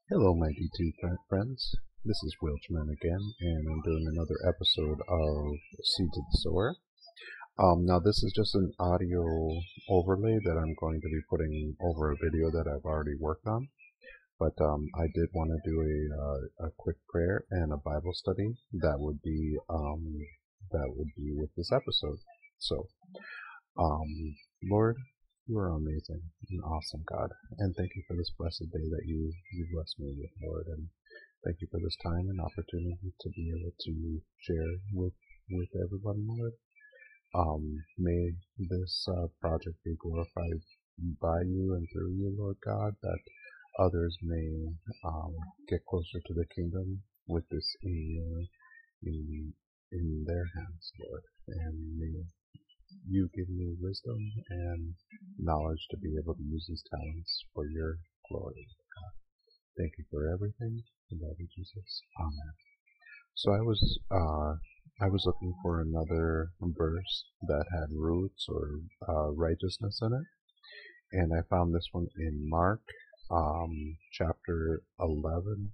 Hello, my D2 friends. This is WiljMan again, and I'm doing another episode of Seeds of the Sower. Now, this is just an audio overlay that I'm going to be putting over a video that I've already worked on. But I did want to do a quick prayer and a Bible study that would be with this episode. So, Lord, you are amazing and awesome, God, and thank you for this blessed day that you blessed me with, Lord, and thank you for this time and opportunity to be able to share with everyone, Lord. May this project be glorified by you and through you, Lord God, that others may get closer to the kingdom with this in their hands, Lord, and may you give me wisdom and knowledge to be able to use these talents for your glory. Thank you for everything. In the name of Jesus. Amen. So I was looking for another verse that had roots or righteousness in it, and I found this one in Mark chapter 11,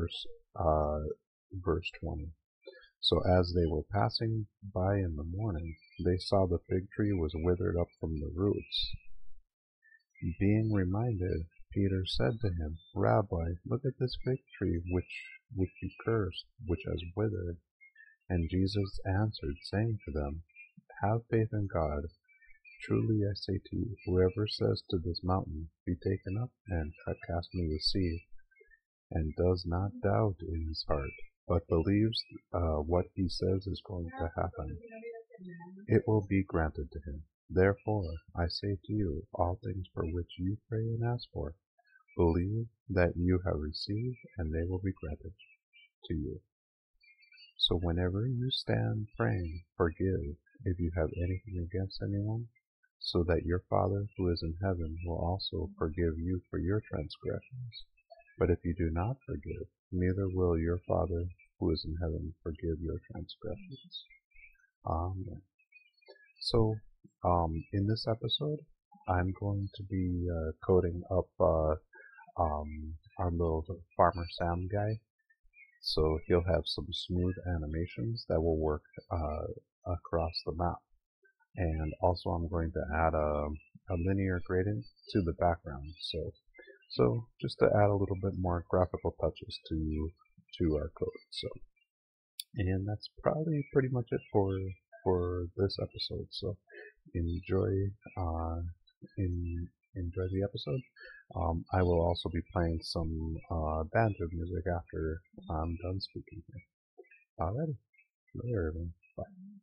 verse 20. So as they were passing by in the morning, they saw the fig tree was withered up from the roots. Being reminded, Peter said to him, Rabbi, look at this fig tree which you cursed, which has withered. And Jesus answered, saying to them, Have faith in God. Truly I say to you, whoever says to this mountain, Be taken up and cast into the sea, and does not doubt in his heart, but believes what he says is going to happen, it will be granted to him. Therefore, I say to you, all things for which you pray and ask for, believe that you have received, and they will be granted to you. So whenever you stand praying, forgive if you have anything against anyone, so that your Father who is in heaven will also forgive you for your transgressions. But if you do not forgive, neither will your Father who is in heaven forgive your transgressions. Amen. So, in this episode, I'm going to be coding up our little Farmer Sam guy. So he'll have some smooth animations that will work across the map. And also I'm going to add a linear gradient to the background. So just to add a little bit more graphical touches to our code. So, and that's probably pretty much it for this episode. So enjoy enjoy the episode. I will also be playing some banjo music after I'm done speaking here. Alrighty, later everyone. Bye.